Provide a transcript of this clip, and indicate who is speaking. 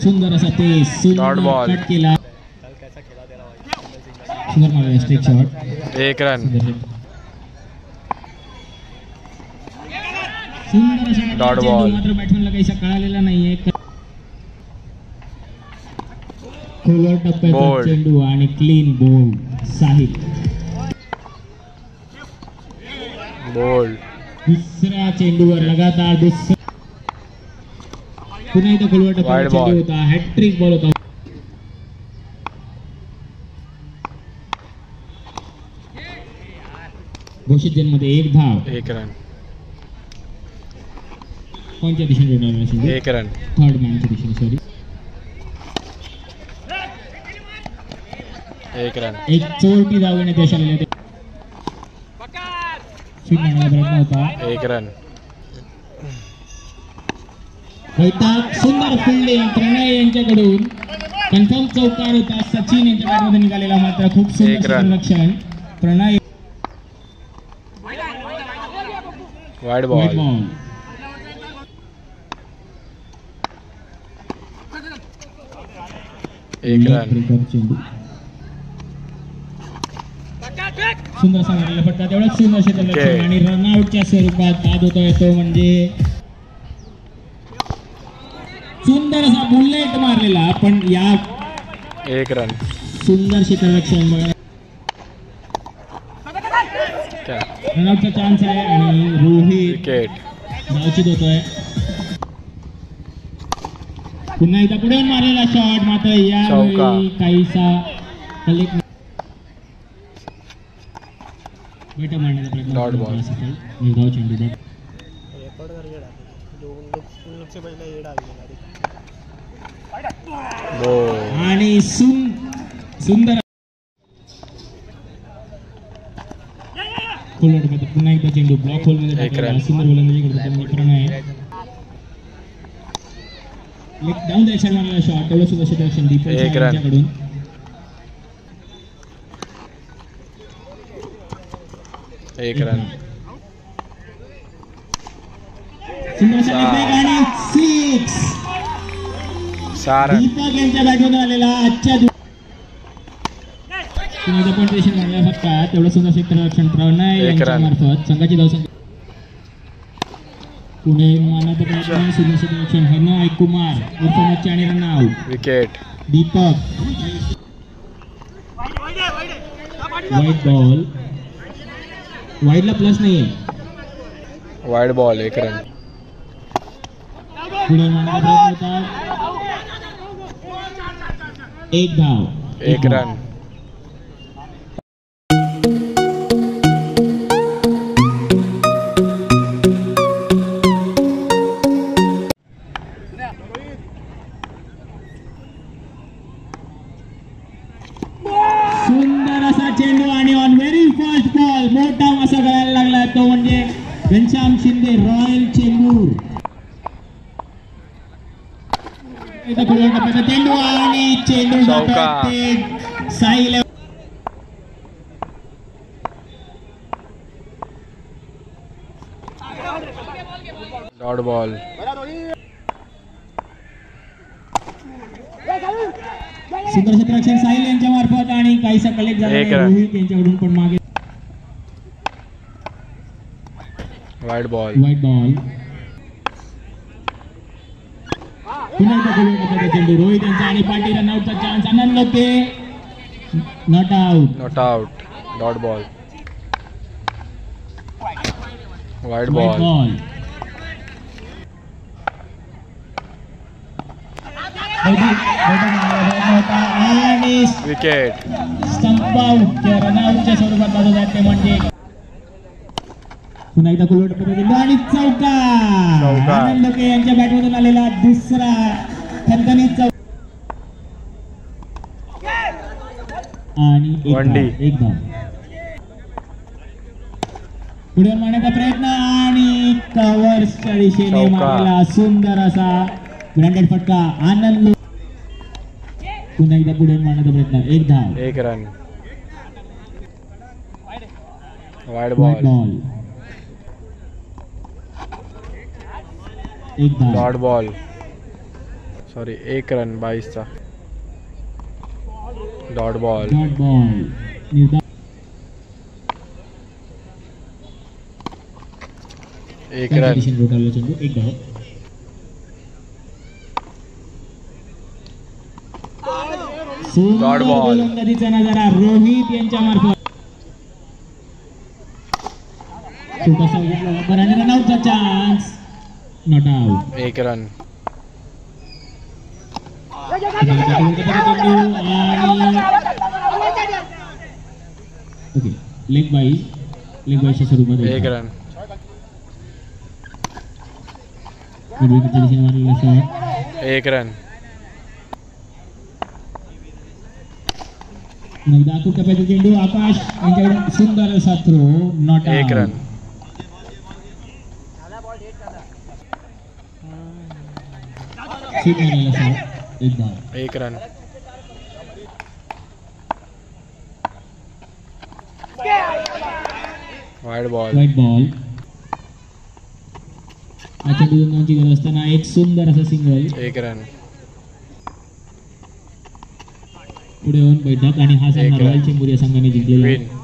Speaker 1: सुंदर असा पेस,
Speaker 2: dot ball,
Speaker 1: cut केला, सुंदर मारला स्ट्रेट शॉट,
Speaker 2: 1 रन.
Speaker 1: सुंदर असा
Speaker 2: डॉट
Speaker 1: चेंडू,
Speaker 2: बॉल.
Speaker 1: मात्र बॅट्समॅनला काहीसा कळालेला नाहीये. खोलवर टप्प्याचा
Speaker 2: Bold.
Speaker 1: चेंडू आणि क्लीन बोल्ड साहिल.
Speaker 2: बोल्ड,
Speaker 1: दुसऱ्या चेंडूवर लगातार पुन्हा एकदा खोलवर टप्प्याचा
Speaker 2: Wide
Speaker 1: चेंडू
Speaker 2: ball.
Speaker 1: होता, हॅट्रिक बॉल होता. घोषित जनमध्ये 1 धाव.
Speaker 2: 1 रन.
Speaker 1: कोणत्या दिशेने उडवणार असेल?
Speaker 2: 1 रन.
Speaker 1: थर्ड मॅनच्या दिशेने, सॉरी.
Speaker 2: 1 रन.
Speaker 1: एक चोरटी धाव घेण्यात यश आलेले होते. स्वीप मारण्याचा प्रयत्न होता.
Speaker 2: 1 रन.
Speaker 1: वैताग, सुंदर फिल्डिंग प्रणय यांच्याकडून. कन्फर्म चौकार होता सचिन यांच्या बॅटमध्ये निघालेला, मात्र खूप सुंदर
Speaker 2: 1 रन.
Speaker 1: संरक्षण. Pranay
Speaker 2: wide
Speaker 1: wide
Speaker 2: ball,
Speaker 1: ball.
Speaker 2: 1 run.
Speaker 1: चेंडू सुंदर असा मारलेला फटका, तेवढाच सुंदर क्षेत्ररक्षण आणि रनआउटच्या स्वरूपात बाद होतोय तो म्हणजे सुंदर असा बुलेट मारलेला, पण या
Speaker 2: 1 रन.
Speaker 1: सुंदर क्षेत्ररक्षण बघा. रनआउटचा चान्स आहे आणि रोहित
Speaker 2: विकेट.
Speaker 1: धावचित होतोय. पुन्हा एकदा पुढे मारलेला शॉट, मात्र यावेळी
Speaker 2: चौका.
Speaker 1: काहीसा कलेक्ट बैठक मारण्याचा प्रयत्न.
Speaker 2: Dot ball.
Speaker 1: निर्धाव चेंडू डॉट.
Speaker 2: बॉल,
Speaker 1: आणि सुंदर खोलवर टप्प्यात पुन्हा एकदा चेंडू ब्लॉक होलमध्ये
Speaker 2: 1
Speaker 1: टाकलेला.
Speaker 2: रन.
Speaker 1: सुंदर गोलंदाजी करतो त्यांनी प्रणय. डाऊन डायरेक्शन मारलेला शॉट, तेवढं सुद्धा क्षेत्ररक्षण दीपक
Speaker 2: 1 रन.
Speaker 1: यांच्याकडून.
Speaker 2: 1 रन.
Speaker 1: सुंदर असा leg आणि 6.
Speaker 2: 6 रन.
Speaker 1: दीपक यांच्या बॅटमधून आलेला आजच्या पण पेशन मारला फटका, तेवढं सुंदर क्षेत्ररक्षण प्रणय
Speaker 2: 1
Speaker 1: यांच्या
Speaker 2: रन.
Speaker 1: मार्फत. संघाची धावसंख्या पुणे मानाचा प्रयत्न, सुंदर क्षेत्ररक्षण हरनय कुमार उर्फ मच्छी आणि run out.
Speaker 2: Wicket.
Speaker 1: Deepak wide ball, वाईडला प्लस नाहीये.
Speaker 2: Wide ball, 1 run.
Speaker 1: पुढे मारण्याचा प्रयत्न होता, 1 धाव.
Speaker 2: 1 रन.
Speaker 1: सुंदर असा चेंडू आणि ऑन व्हेरी फर्स्ट बॉल मोठा असा गळायला लागला, तो म्हणजे घनश्याम शिंदे रॉयल चेंबूर. चेंडू आणि चेंडू
Speaker 2: चौका.
Speaker 1: साहिल.
Speaker 2: डॉट बॉल,
Speaker 1: सुंदर क्षेत्ररक्षण साहिल यांच्या मार्फत आणि काहीसा कलेक्ट झाला
Speaker 2: 1 रन.
Speaker 1: रोहित यांच्याकडून, पण मागे
Speaker 2: वाईड बॉल.
Speaker 1: वाईट बॉल. पुन्हा एकदा गोल करतात चेंडू रोहित यांचा आणि पाटी रनआउटचा chance. Anand Loke not out.
Speaker 2: Not out. Dot ball. Wide
Speaker 1: wide
Speaker 2: ball.
Speaker 1: Ball. आणि
Speaker 2: विकेट.
Speaker 1: स्टंप आउट रनआउटच्या स्वरूपात बाजू जाते म्हणजे पुन्हा एकदा गोल करतात आणि चौका. आनंद लोके यांच्या बॅटमधून आलेला दुसरा खणखणीत चौका आणि एक धाव. पुढे मारण्याचा प्रयत्न आणि कव्हर्सच्या दिशेने मारलेला सुंदर असा ब्रँडेड फटका. आनंद पुन्हा एकदा पुढे मारण्याचा प्रयत्न. 1 धाव.
Speaker 2: 1 रन. Wide ball.
Speaker 1: 1 धाव.
Speaker 2: Dot ball. सॉरी 1 रन 22चा. Dot ball.
Speaker 1: Dot ball. निर्धाव
Speaker 2: 1
Speaker 1: त्यांच्या
Speaker 2: रन.
Speaker 1: दिशेने रोटावला चेंडू. 1 धाव. सुंदर
Speaker 2: ball.
Speaker 1: गोलंदाजीचा नजारा रोहित यांच्या मार्फत. छोटासा घेतला वापर आणि रनआउटचा chance. Not out.
Speaker 2: 1 run.
Speaker 1: Okay leg बाईच्या स्वरूपात
Speaker 2: 1 रन.
Speaker 1: विकेटच्या दिशेने मारलेला शॉट.
Speaker 2: 1 रन.
Speaker 1: दाखवू टप्प्याचा चेंडू. आकाश यांच्याकडून सुंदर असा थ्रो. Not
Speaker 2: 1 run.
Speaker 1: स्वीप मारलेला शॉट. 1 धाव.
Speaker 2: 1 run. Wide ball.
Speaker 1: Wide ball. हा चेंडू दोनांची गरज असताना एक सुंदर असा सिंगल.
Speaker 2: 1 रन.
Speaker 1: पुढे येऊन बैठक आणि हा सामना
Speaker 2: एक रन.
Speaker 1: रॉयल चेंबूर या संघाने जिंकलेला आहे.
Speaker 2: विन.